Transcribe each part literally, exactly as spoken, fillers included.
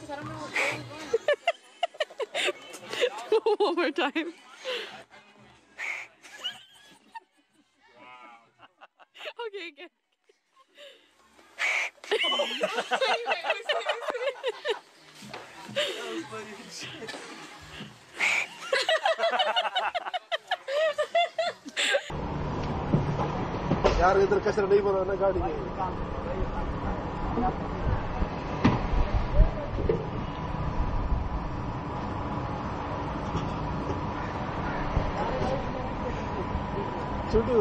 because I don't know where we're going. One more time. Okay, again. यार इधर कचरा नहीं बनाना गाड़ी में छोटू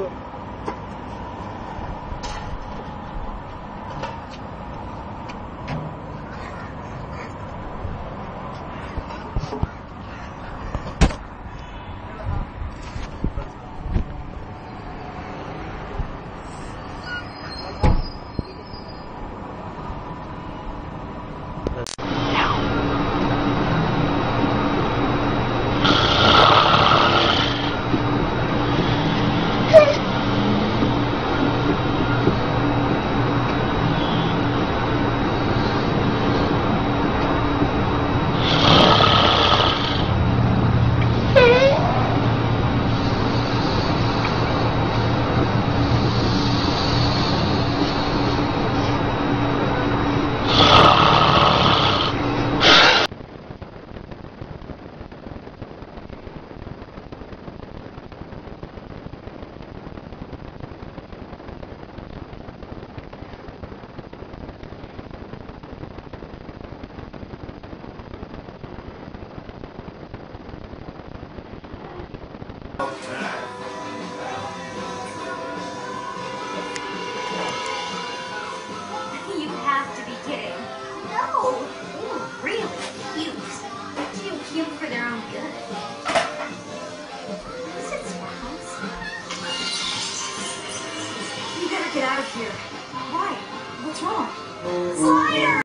You have to be kidding. No. Ooh, really cute. They're too cute for their own good. Is it sparkles? You gotta get out of here. Why? What's wrong? Fire!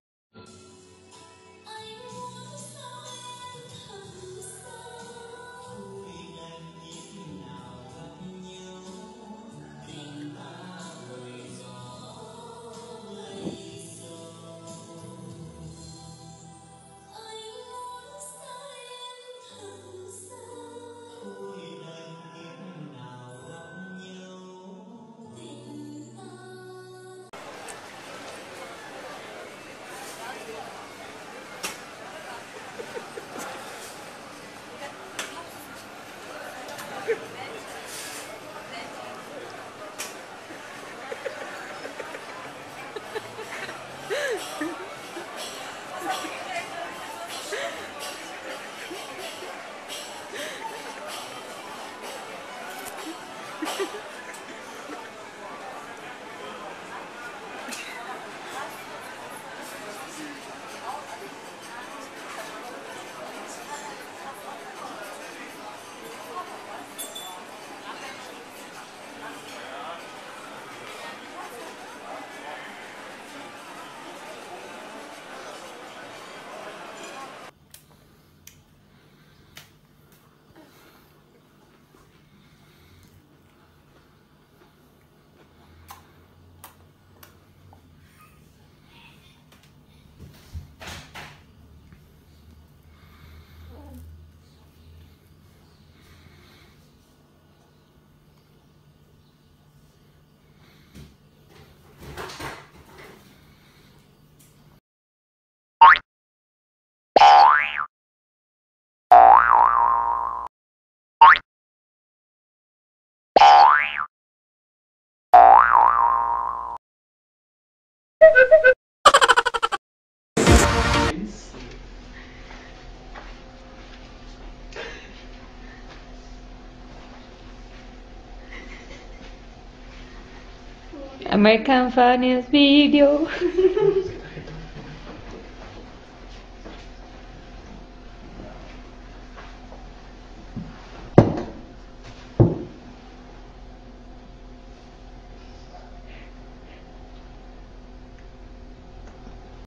American Funniest Video.